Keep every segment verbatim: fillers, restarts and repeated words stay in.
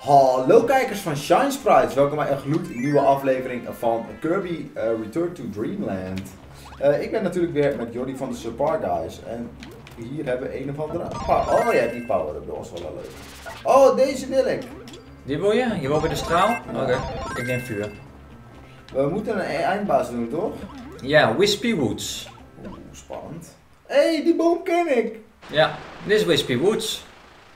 Hallo kijkers van Shine Sprites, welkom bij een gloednieuwe aflevering van Kirby uh, Return to Dreamland. Uh, ik ben natuurlijk weer met Jordi van de Subpar Guys en hier hebben we een of andere... Oh ja, die power up, dat was wel leuk. Oh, deze wil ik. Die wil je? Je wil bij de straal? Oké, okay. Ik neem vuur. We moeten een eindbaas doen, toch? Ja, Wispy Woods. Oeh, spannend. Hé, hey, die boom ken ik. Ja, dit is Wispy Woods.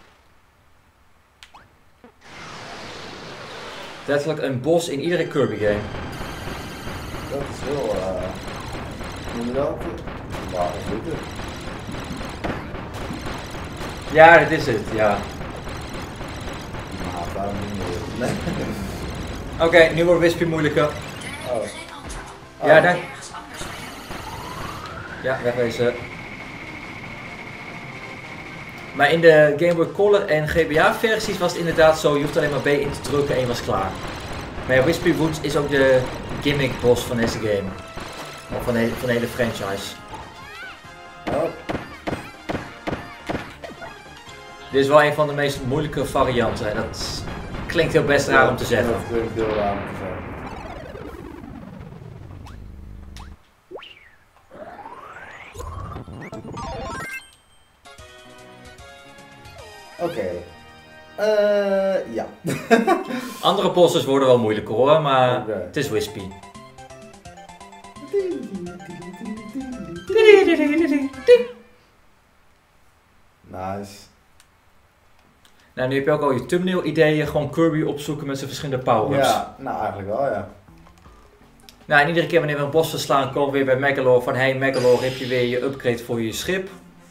Letterlijk een bos in iedere Kirby game. Dat is heel... Uh... Hoe noem je dat? Waar is dit? Ja, dit is het, ja. Nou, daarom niet meer. Oké, okay, nu wordt Wispy moeilijker. Oh. Oh. Ja, daar. Ja, wegwezen. Maar in de Game Boy Color en G B A versies was het inderdaad zo, je hoeft alleen maar B in te drukken en je was klaar. Maar Wispy Woods is ook de gimmick boss van deze game. Of van de, van de hele franchise. Oh. Dit is wel een van de meest moeilijke varianten en dat klinkt heel best raar om te zeggen. Dat klinkt heel raar om te zeggen. Oké. Okay. Uh, ja. Andere bosses worden wel moeilijker hoor, maar okay. Het is Wispy. Nice. Nou, nu heb je ook al je thumbnail ideeën, gewoon Kirby opzoeken met zijn verschillende power-ups. Ja, nou eigenlijk wel ja. Nou, en iedere keer wanneer we een bos verslaan, komen we weer bij Megalore van hey Megalore, heb je weer je upgrade voor je schip.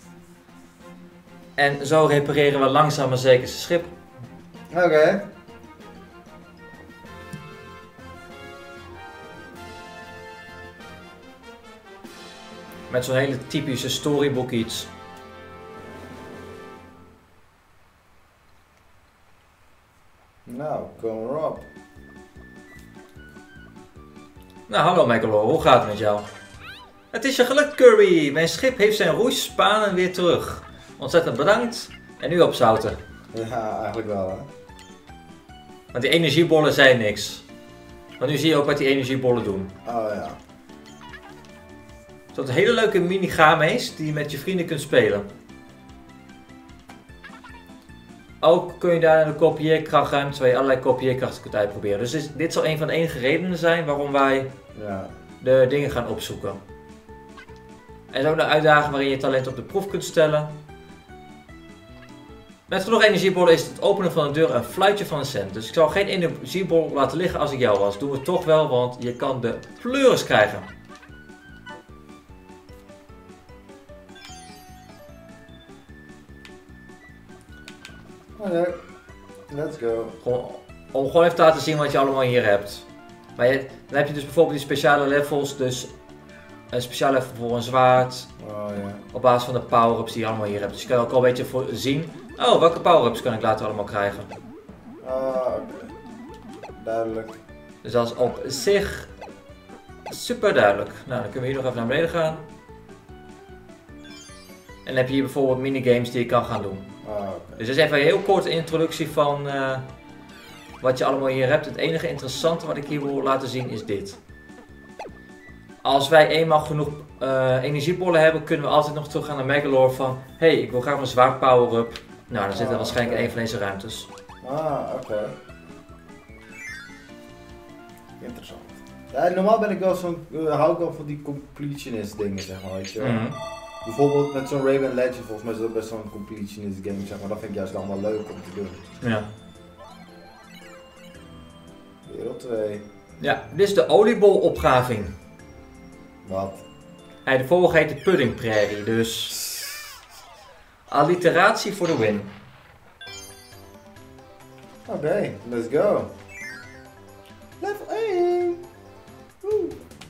En zo repareren we langzaam maar zeker zijn schip. Oké. Okay. Met zo'n hele typische storybook iets. Nou, kom erop. Nou, hallo Megalore, hoe gaat het met jou? Het is je geluk Kirby, mijn schip heeft zijn roeispanen weer terug. Ontzettend bedankt en nu opzouten. Ja, eigenlijk wel hè. Want die energiebollen zijn niks. Want nu zie je ook wat die energiebollen doen. Oh ja. Dat een hele leuke minigame is die je met je vrienden kunt spelen. Ook kun je daar in de kopieerkrachtruimte waar je allerlei kopieerkrachten kunt uitproberen. Dus dit, dit zal een van de enige redenen zijn waarom wij ja. de dingen gaan opzoeken. Er is ook een uitdaging waarin je talent op de proef kunt stellen. Met genoeg energiebollen is het openen van een deur een fluitje van een cent. Dus ik zou geen energiebol laten liggen als ik jou was. Doen we het toch wel, want je kan de pleuris krijgen. Oké, okay. Let's go. Gewoon, om gewoon even te laten zien wat je allemaal hier hebt. Maar je, dan heb je dus bijvoorbeeld die speciale levels. Dus een speciaal level voor een zwaard. Oh, yeah. Op basis van de power-ups die je allemaal hier hebt. Dus je kan ook al een beetje voor zien. Oh, welke power-ups kan ik later allemaal krijgen? Ah, uh, oké. Okay. Duidelijk. Dus dat is op zich super duidelijk. Nou, dan kunnen we hier nog even naar beneden gaan. En dan heb je hier bijvoorbeeld minigames die je kan gaan doen. Ah, okay. Dus dit is even een heel korte introductie van uh, wat je allemaal hier hebt. Het enige interessante wat ik hier wil laten zien is dit. Als wij eenmaal genoeg uh, energiebollen hebben, kunnen we altijd nog terug gaan naar Megalore van hé, hey, ik wil graag mijn zwaard power-up. Nou, dan zit er ah, waarschijnlijk okay. een van deze ruimtes. Ah, oké. Okay. Interessant. Ja, normaal ben ik wel zo'n, uh, hou ik wel van die completionist dingen, zeg maar, weet je wel. Mm-hmm. Bijvoorbeeld met zo'n Rayman Legend, volgens mij is dat best wel een completionist game, zeg maar. Dat vind ik juist allemaal leuk om te doen. Ja. Wereld twee. Ja, dit is de oliebolopgraving. Wat? Hey, de volgende heet de Pudding Prairie, dus... Alliteratie voor de win. Oké, okay, let's go. Level één! Woe.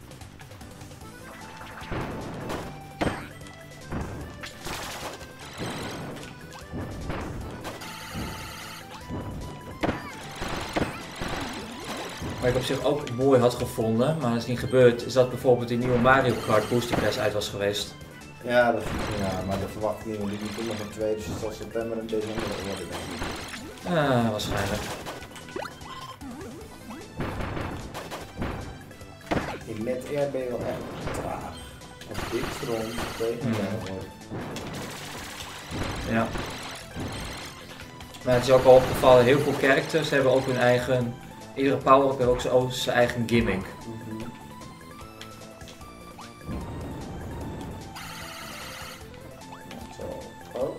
Wat ik op zich ook mooi had gevonden, maar dat is niet gebeurd, is dat bijvoorbeeld die nieuwe Mario Kart Booster Pass uit was geweest. Ja, dat, ja, maar dat verwacht ik niet, want die komt nog een twee, dus het zal september en december worden. Ah, waarschijnlijk. met R ben je wel echt traag. Als dit rond tegen Ja. jou wordt. Ja. Maar het is ook al opgevallen, heel veel characters hebben ook hun eigen, iedere power-up heeft ook zijn- ook zijn eigen gimmick. Mhm. Zo. Oh.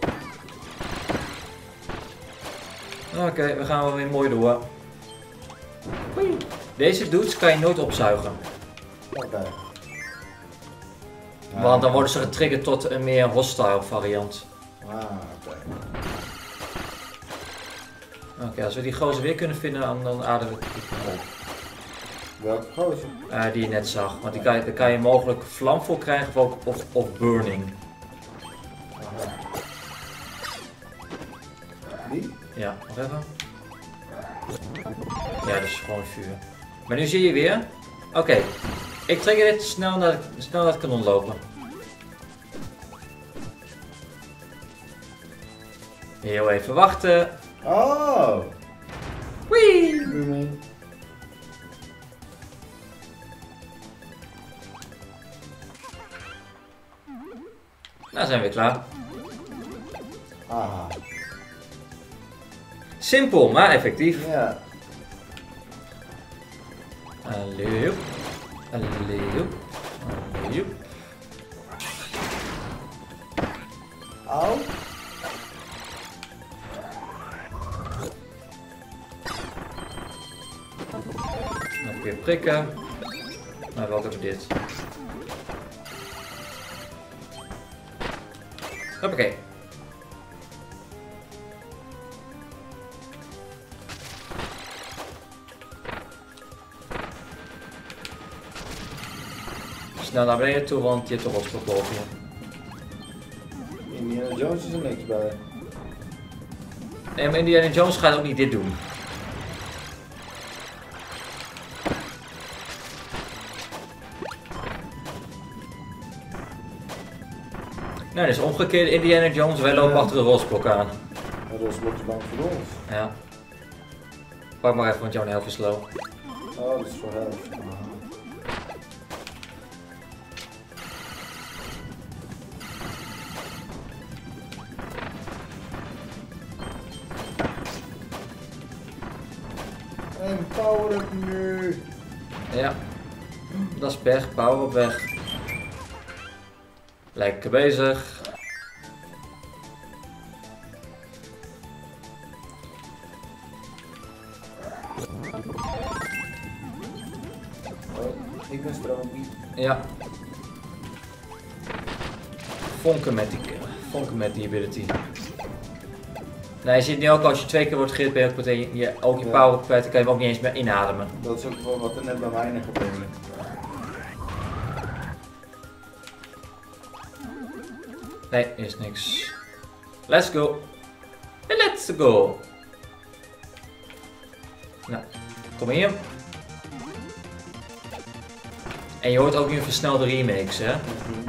Oké, we gaan wel weer mooi door. Hoi. Deze dudes kan je nooit opzuigen, Oké. want dan worden ze getriggerd tot een meer hostile variant. Ah, oké. Oké, als we die gozer weer kunnen vinden, dan, dan ademen we het op. Welke gozer? Eh, die je net zag, want die kan je, daar kan je mogelijk vlam voor krijgen of, ook- of, of burning. Aha. Die? Ja, nog even. Ja, dat is gewoon vuur. Maar nu zie je weer. Oké, ik trigger dit snel naar, snel naar het kanon lopen. Heel even wachten. Oh! Wee! Booming. Nou zijn we weer klaar. Aha. Simpel, maar effectief. Ja. Allee, allee, allee. Au. Nog weer prikken. Maar wat over dit? Hoppakee. Snel naar beneden toe, want je hebt toch wat voor boven je. Indiana Jones is er niks bij. Nee, maar Indiana Jones gaat ook niet dit doen. Nee, dat is omgekeerd Indiana Jones. Wij lopen Ja. achter de rotsblok aan. Maar dat is blokjes bang voor ons. Ja. Pak maar even, want jouw helft is low. Oh, dat is voor helft. Aha. En power up nu. Ja. Dat is pech. Power op weg. Lekker bezig. Oh, ik ben stroompie. Ja. Vonken met die, vonken met die ability. Nou, je ziet nu ook als je twee keer wordt gehild, ben je ook meteen je, ook je Ja. power kwijt, dan kan je hem ook niet eens meer inademen. Dat is ook wel wat er net bij mij gebeurde. Nee, is niks. Let's go. Let's go. Nou, kom hier. En je hoort ook nu versnelde remakes, hè? Mhm.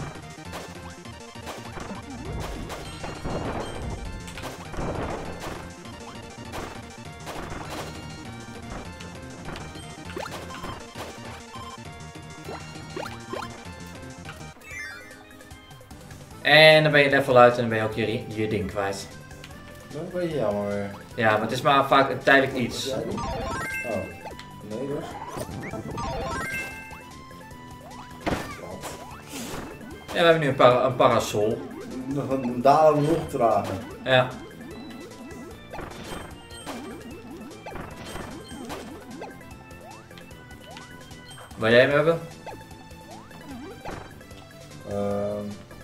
En dan ben je level uit en dan ben je ook je, je ding kwijt. Dat is een beetje jammer weer. Ja, maar het is maar vaak een tijdelijk Wat iets. jij doet? Oh, nee dus. Ja, we hebben nu een, para een parasol. Nog een dalen nog trager. Ja. Wil jij hem hebben? Ehm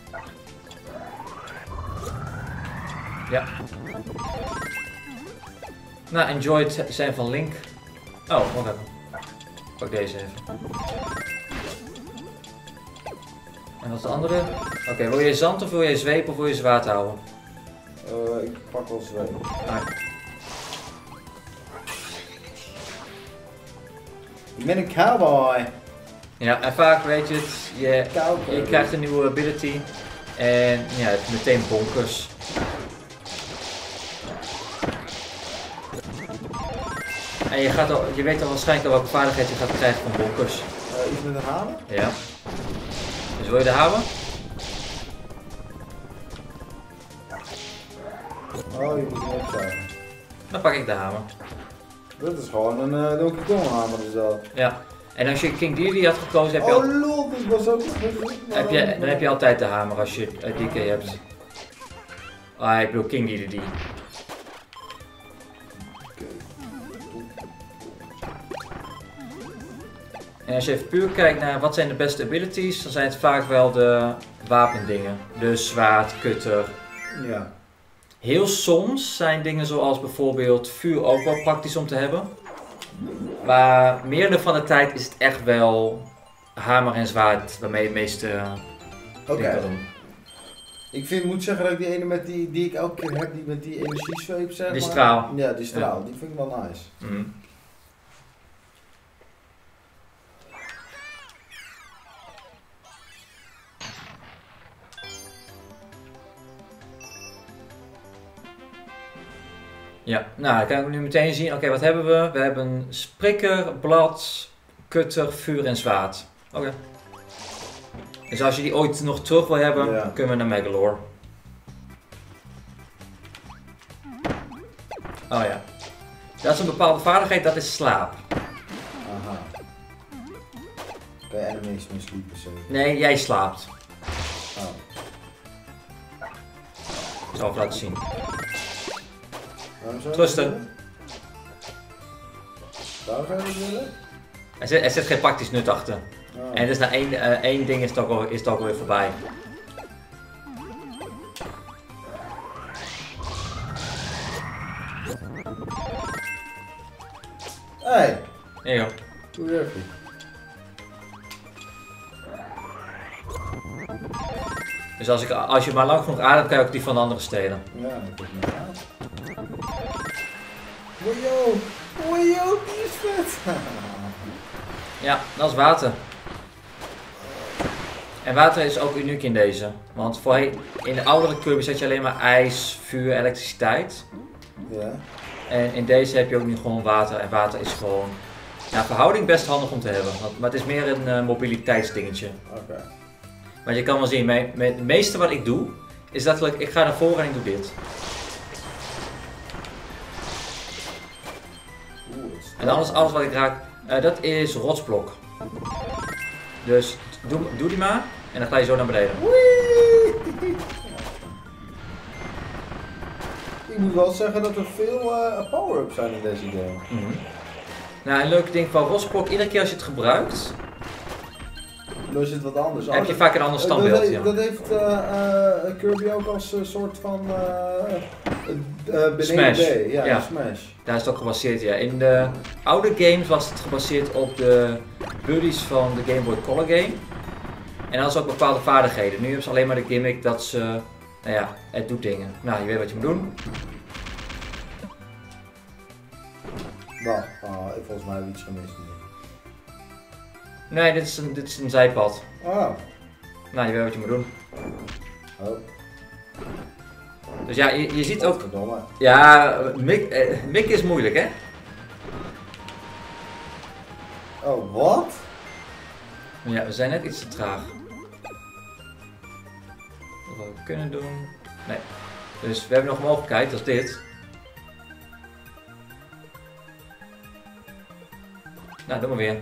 Ja. Nou, enjoy het zijn van Link. Oh, wacht even. Pak deze even. En wat is de andere? Oké, wil je zand of wil je zweep of wil je zwaard houden? uh, ik pak wel zweep. Ah, Ik ben een cowboy. ja, en vaak weet je het, je, Cowboy. je krijgt een nieuwe ability en ja, je hebt meteen bonkers. En je, gaat al, je weet al waarschijnlijk al welke vaardigheid je gaat krijgen van bonkers. Uh, Uh, iets met een hamer? Ja. Dus wil je de hamer? Oh, je moet hem opzuigen. Dan pak ik de hamer. Dat is gewoon een uh, Donkey Kong hamer dus dat. Ja. En als je King Dedede had gekozen, heb je, al... Oh lol, dit was ook nog heb je, dan heb je altijd de hamer als je uh, D K hebt. Ah, ik bedoel King Dedede. En als je even puur kijkt naar wat zijn de beste abilities, dan zijn het vaak wel de wapendingen. Dus zwaard, kutter. Ja. Heel soms zijn dingen zoals bijvoorbeeld vuur ook wel praktisch om te hebben. Maar meerdere van de tijd is het echt wel hamer en zwaard waarmee je het meeste uh, Oké. dingen kan doen. Ik vind, moet zeggen dat ik die ene met die, die ik elke keer heb, die met die energiesweep zeg Die maar. straal. Ja, die straal, ja. Die vind ik wel nice. Mm. Ja, nou dan kan ik nu meteen zien, oké okay, wat hebben we? We hebben sprikker, blad, kutter, vuur en zwaard. Oké. Okay. Dus als je die ooit nog terug wil hebben, ja. kunnen we naar Megalore. Oh ja. Dat is een bepaalde vaardigheid, dat is slaap. Aha. Kan je enemies mee sliepen zo? Nee, jij slaapt. Oh. Ik zal het laten zien. Trusten. Waarom zou je dat willen? Er zit, er zit geen praktisch nut achter. Oh. En dus na één, uh, één ding is het, ook al, is het ook alweer voorbij. Hey! Nee joh. Hoe durf je? Dus als, ik, als je maar lang genoeg ademt, kan je ook die van de anderen stelen. Ja, dat is inderdaad. Wojo! Wojo, die is vet! Ja, dat is water. En water is ook uniek in deze. Want voorheen, in de oudere Kirby zet je alleen maar ijs, vuur, elektriciteit. Ja. En in deze heb je ook nu gewoon water. En water is gewoon, ja, verhouding best handig om te hebben. Want, maar het is meer een uh, mobiliteitsdingetje. Oké. Okay. Want je kan wel zien, met, met het meeste wat ik doe, is dat ik, ik ga naar voren en ik doe dit. En alles, alles wat ik raak, uh, dat is rotsblok. Dus doe, doe die maar en dan ga je zo naar beneden. Wee! Ik moet wel zeggen dat er veel uh, power-ups zijn in deze game. Mm-hmm. Nou, een leuk ding van rotsblok, iedere keer als je het gebruikt, dan is het wat anders. heb je vaak een ander standbeeld. Dat, ja. dat heeft uh, uh, Kirby ook als uh, soort van uh, uh, Smash. B. Ja, Ja. Smash. Daar is het ook gebaseerd, ja. In de oude games was het gebaseerd op de buddies van de Game Boy Color game. En dat is ook bepaalde vaardigheden. Nu hebben ze alleen maar de gimmick dat ze, nou ja, het doet dingen. Nou, je weet wat je moet doen. Wacht, oh, ik volgens mij heb iets gemist hier. Nee, dit is een, dit is een zijpad. Oh. Nou, je weet wat je moet doen. Oh. Dus ja, je, je ziet ook... Verdomme. Ja, Mick, eh, Mick is moeilijk, hè? Oh, wat? Ja, we zijn net iets te traag. Wat we kunnen doen... Nee. Dus we hebben nog een mogelijkheid, dat is dit. Nou, doe maar weer.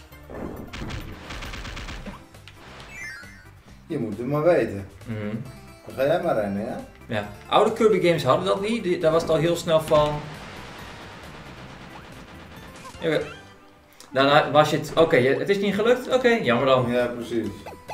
Je moet het maar weten. Mm-hmm. Dan ga jij maar rennen, ja? Ja. Oude Kirby games hadden dat niet, Die, daar was het al heel snel van... Ja, dan was je het... Oké, okay, het is niet gelukt? Oké, okay, jammer dan. Ja, precies.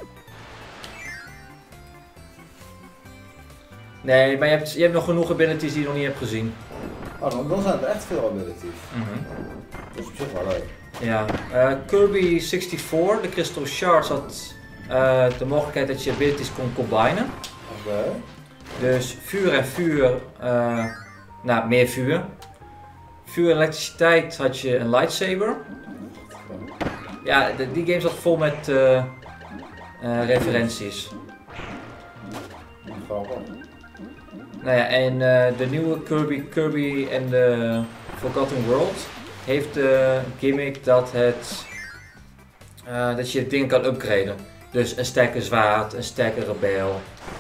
Nee, maar je hebt, je hebt nog genoeg abilities die je nog niet hebt gezien. Oh, dan, dan zijn er echt veel abilities. Mm-hmm. Dat is op zich wel leuk. Ja, uh, Kirby zesenzestig, de Crystal Shards, had uh, de mogelijkheid dat je abilities kon combinen. Oké. Okay. Dus vuur en vuur, uh, nou meer vuur. Vuur en elektriciteit had je een lightsaber. Ja, de, die game zat vol met uh, uh, referenties. Grappig. Nou ja, en uh, de nieuwe Kirby, Kirby en de Forgotten World heeft de gimmick dat het Uh, dat je dingen kan upgraden. Dus een sterke zwaard, een sterke rebel.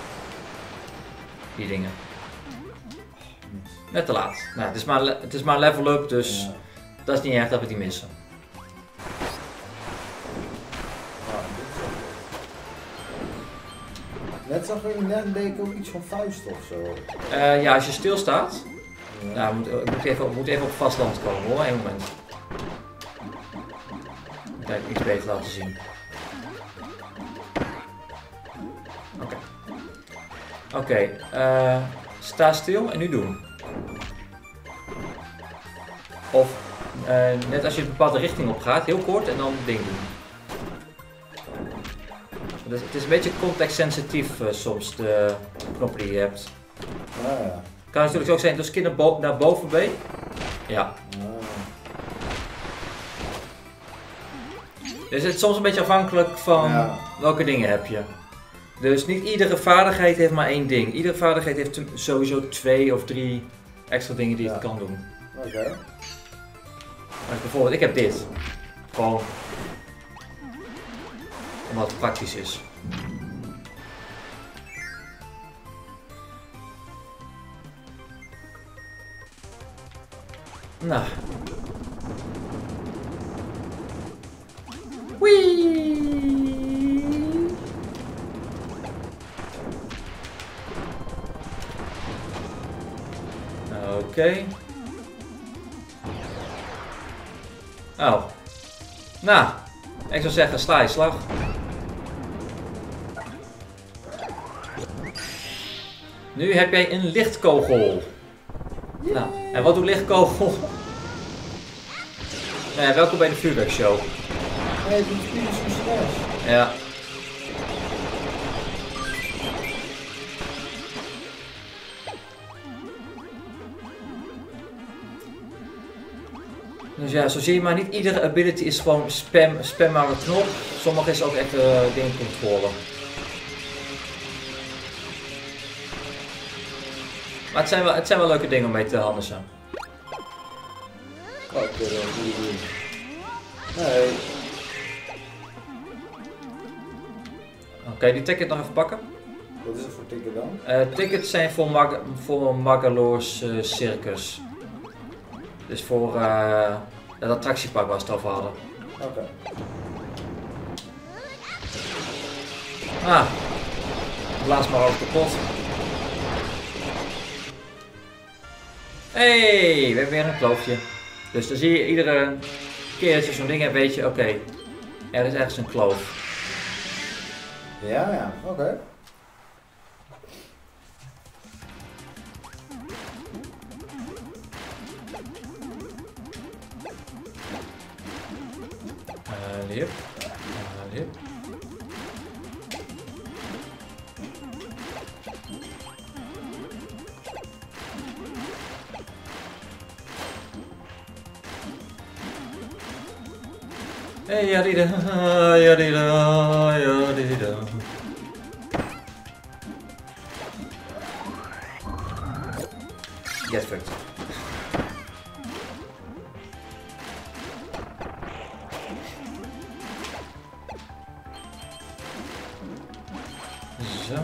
Die dingen. Net te laat. Nou, het is maar, het is maar level up, dus ja. Dat is niet erg dat we die missen. Net zag ik net deed ik ook iets van vuist of zo. Uh, ja, als je stilstaat. Ja, nou, moet, moet, even, moet even op vastland komen hoor, één moment. Kijk, iets beter laten zien. Oké. Okay. Oké, okay, uh, sta stil en nu doen. Of uh, net als je een bepaalde richting op gaat, heel kort en dan ding doen. Dus het is een beetje contextsensitief uh, soms, de knoppen die je hebt. Ah, ja. Kan natuurlijk ook zijn, dus kind naar, bo naar boven B. Ja. Ah. Dus het is soms een beetje afhankelijk van ja. welke dingen heb je. Dus niet iedere vaardigheid heeft maar één ding. Iedere vaardigheid heeft sowieso twee of drie extra dingen die ja. het kan doen. Oké. Okay. Bijvoorbeeld, ik heb dit. Gewoon omdat het praktisch is. Nou. Wee. Oké. Okay. Oh. Nou. Ik zou zeggen, sla je slag. Nu heb jij een lichtkogel. Yeah. Nou, en wat doet lichtkogel? Nee, welkom bij de vuurwerkshow. Nee, die spieren is zo stress. Ja. Dus ja, zo zie je maar, niet iedere ability is gewoon spam, spam maar een knop. Sommige is ook echt uh, dingen controle. Maar het zijn, wel, het zijn wel leuke dingen om mee te handelen. Oké, okay, dan moet je doen. Nee. Oké, okay, die ticket nog even pakken. Wat is het voor ticket dan? Uh, tickets zijn voor, Mag voor Magalore's uh, Circus. Dus voor uh, het attractiepark waar we het over hadden. Oké. Okay. Ah, blaas maar over kapot. Hey, we hebben weer een kloofje. Dus dan zie je iedere keer als je zo'n ding hebt, weet je, oké, okay, er is ergens een kloof. Ja, ja, oké. Okay. Uh, hier. Uh, hier. Hey, yadida, yadida, yadida. Get fucked. Zo.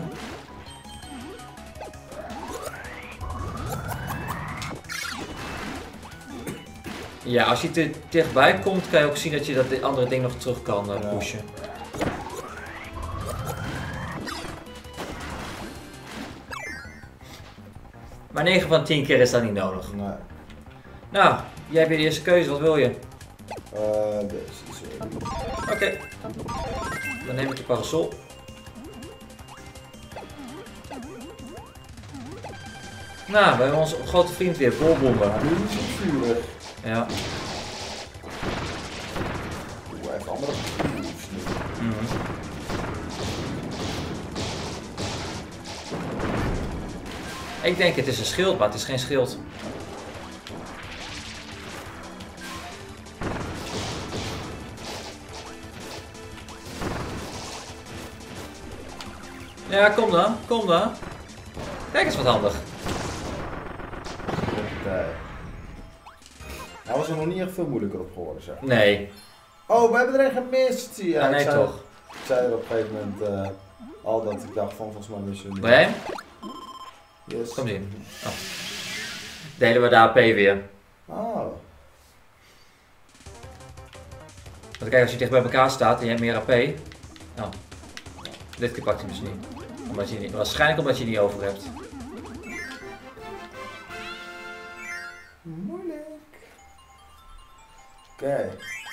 Ja, als je te dichtbij komt, kan je ook zien dat je dat andere ding nog terug kan uh, pushen. Maar negen van tien keer is dat niet nodig. Nee. Nou, jij hebt weer de eerste keuze, wat wil je? Uh, deze. Oké. Okay. Dan neem ik de parasol. Nou, we hebben onze grote vriend weer, bolbomben. Nu is het vurig. Ja. Doe even andere moves nu. Mm. Ik denk het is een schild, maar het is geen schild. Ja, kom dan, kom dan. Kijk eens wat handig. Okay. Hij was er nog niet echt veel moeilijker op geworden, zeg. Nee. Oh, we hebben er een gemist, zie je. Ah, nee ik zei, toch. Ik zei er op een gegeven moment uh, al dat ik dacht van volgens mij wist je niet. Wil jij hem? Yes. Kom zien. Oh. Delen we de A P weer. Oh. Want kijk, als je dicht bij elkaar staat en je hebt meer A P. Oh. Dit keer pakt hij dus niet. Omdat je niet. Waarschijnlijk omdat je die niet over hebt. Moeilijk. Oké. Okay.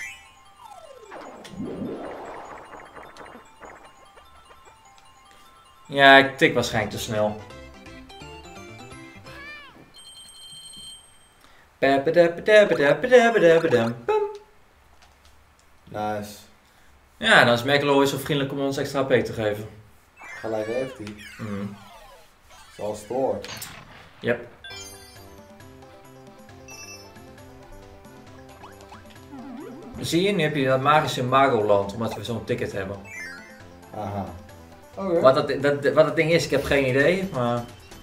Ja, ik tik waarschijnlijk te snel. Nice. Ja, dan is McElroy zo vriendelijk om ons extra H P te geven. Gelijk heeft hij. Mm. Zoals het hoort. Yep. Zie je, nu heb je dat magische Magoland, omdat we zo'n ticket hebben. Aha. Okay. Wat dat, dat, wat dat ding is, ik heb geen idee, maar...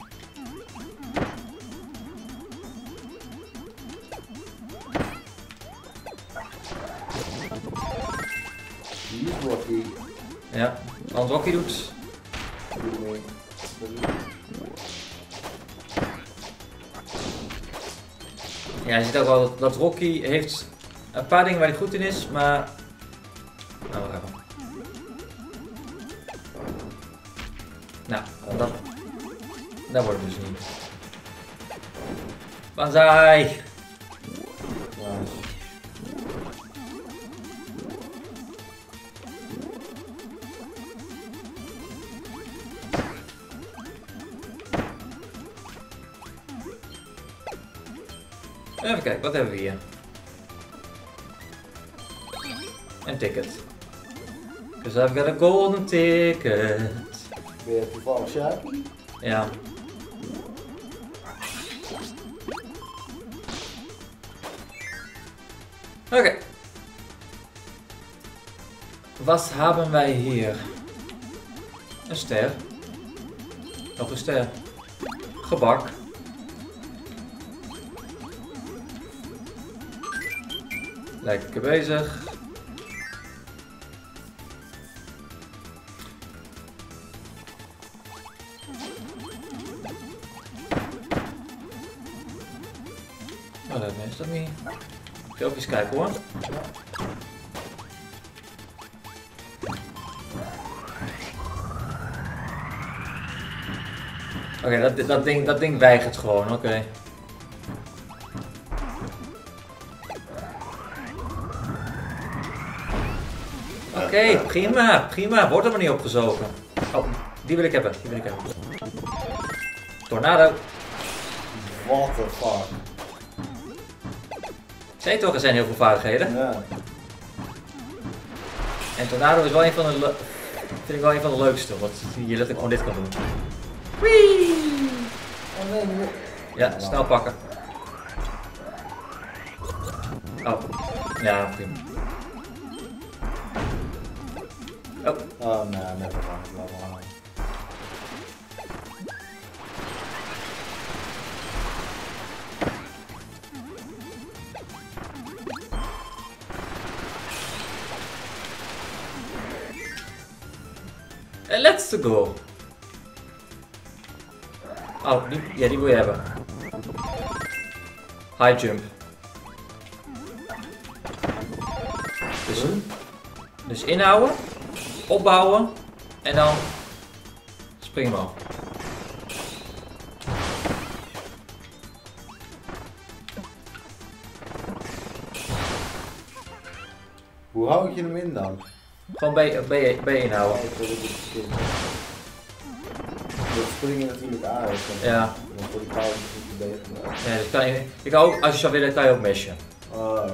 Die is Rocky. Ja, want Rocky doet... Ja, je ziet ook wel dat, dat Rocky heeft een paar dingen waar hij goed in is, maar... Nou, wacht even. Nou, dat... Dat wordt het dus niet. Banzai! Nice. Even kijken, wat hebben we hier? Een ticket. Dus I've got a golden ticket. Weer toevallig Shaki? Ja. Oké. Okay. Wat hebben wij hier? Een ster. Nog een ster. Gebak. Lekker bezig. Oh, dat is dat niet. Ik ga ook eens kijken hoor. Oké, okay, dat, dat, ding, dat ding weigert gewoon, oké. Okay. Oké, okay, prima, prima. Wordt er maar niet opgezogen. Oh, die wil ik hebben, die wil ik hebben. Tornado. What the fuck. Zei toch, er zijn heel veel vaardigheden. Ja. En Tornado is wel een van de, vind ik wel een van de leukste, want je letterlijk gewoon dit kan doen. Whee! Oh nee, nee. Ja, snel pakken. Oh, ja, prima. Oh. Oh nee, never mind. Laat maar aan. En let's go. Oh, die, ja, die wil je hebben. High jump. Dus, dus inhouden, opbouwen en dan springen omhoog. Hoe hou ik je hem in dan? Gewoon bij, bij, bij inhouden. Dat springen natuurlijk uit. Ja. Dan voor die pauze niet te beter. Ja, dus kan je, je kan ook, als je zou willen, kan je ook meshen. Oh, oké.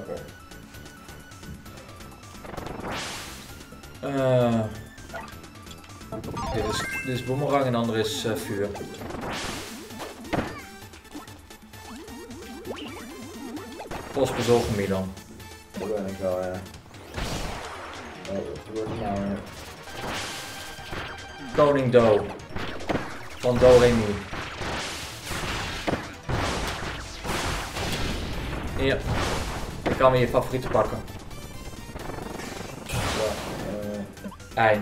Okay. Uh, dit, is, dit is boomerang en de andere is uh, vuur. Post bezorgen Milan. Dat ben ik wel, ja. Oh, wat gebeurt er nou weer? Koning Do. Van Do Remy. Ja. Ik kan weer je favorieten pakken. Ei.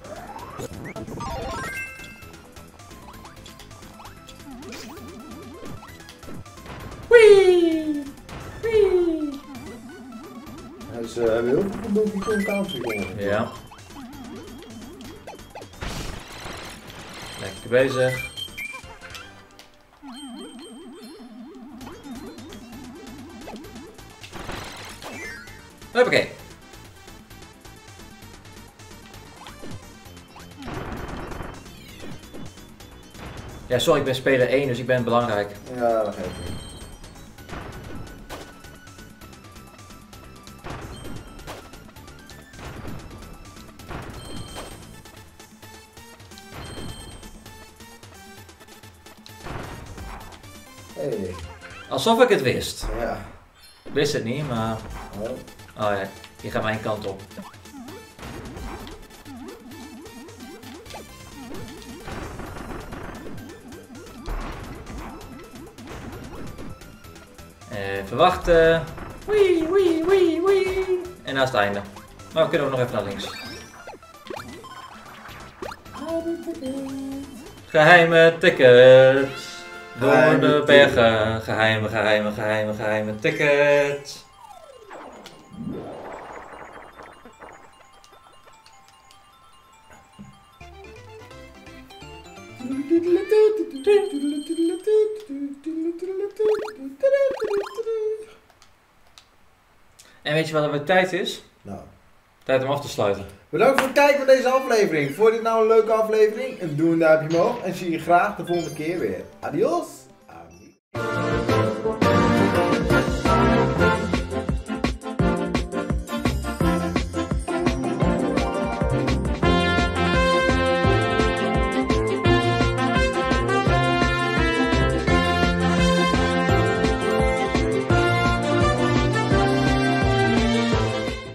Wee! Wee! Dus uh, we hebben heel veel van Donkey Kong Country gewonnen. Ja. Lekker bezig. Hoppakee. Ja, sorry, ik ben speler één, dus ik ben belangrijk. Ja, dat geeft niet. Hey. Alsof ik het wist. Ja. Ik wist het niet, maar... Oh. Oh ja, die gaat mijn kant op. Even wachten. Wee, wee, wee, wee. En naast het einde. Maar we kunnen ook nog even naar links. Geheime tickets. Door Geheime de bergen. Geheime, geheime, geheime, geheime tickets. En weet je wat er weer tijd is? Nou. Tijd om af te sluiten. Bedankt voor het kijken naar deze aflevering. Vond je dit nou een leuke aflevering? En doe een duimpje omhoog en zie je graag de volgende keer weer. Adios!